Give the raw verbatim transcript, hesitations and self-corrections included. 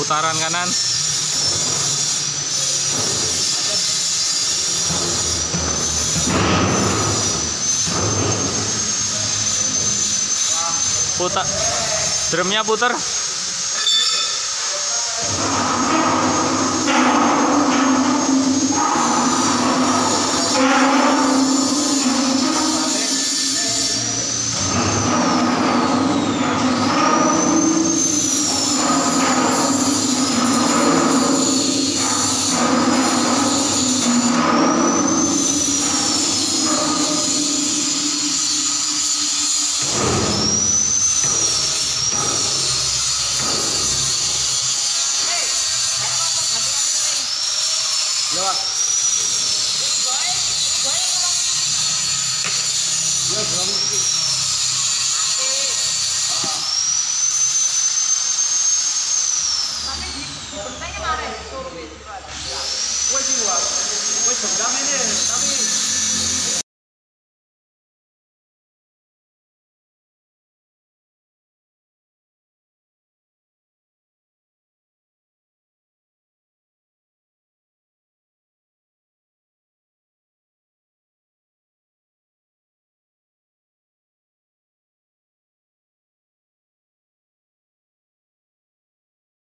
putaran kanan. Putar, drumnya putar. Lewat. Ya, belum iki. Tapi di bentengnya mare suruh wis. Wis luar. Wis gendam ini.